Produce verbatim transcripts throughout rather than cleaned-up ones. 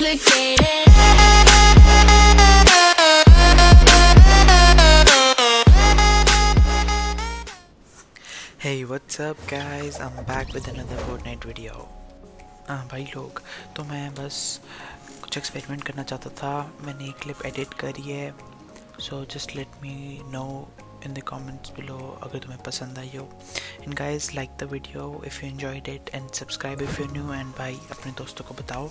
complicated. Hey, what's up guys? I'm back with another Fortnite video. हाँ भाई लोग, तो मैं बस कुछ एक्सपेरिमेंट करना चाहता था. मैंने एक क्लिप एडिट करी है, so just let me know in the comments below अगर तुम्हें पसंद आई हो. And guys, like the video if you enjoyed it and subscribe if you new. And भाई अपने दोस्तों को बताओ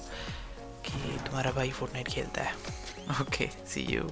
कि तुम्हारा भाई फोर्टनाइट खेलता है. Okay, C you.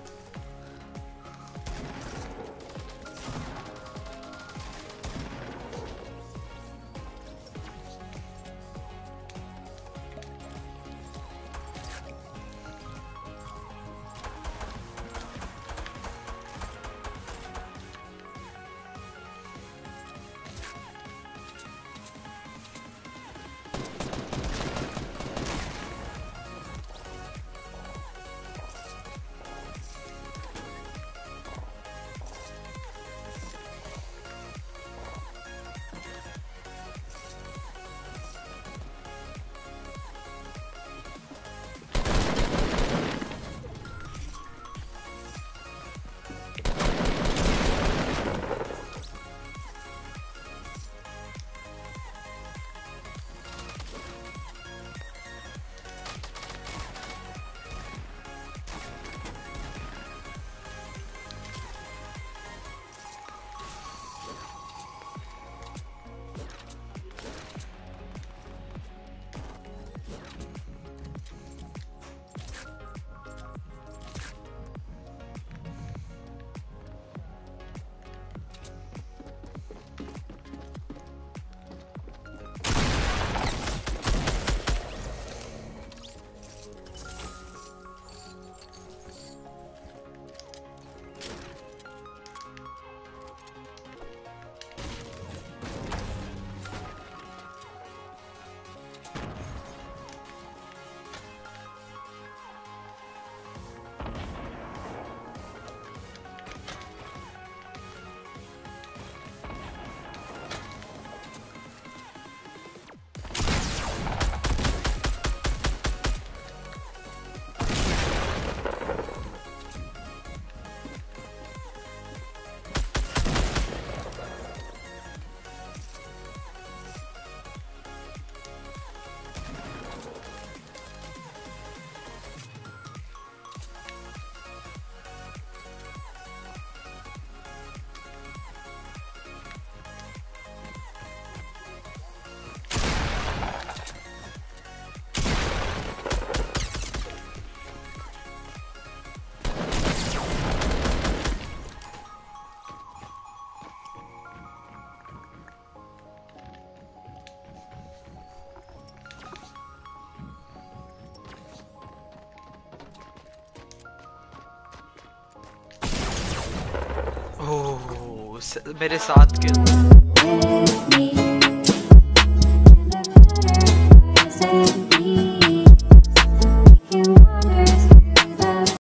ओह, मेरे साथ के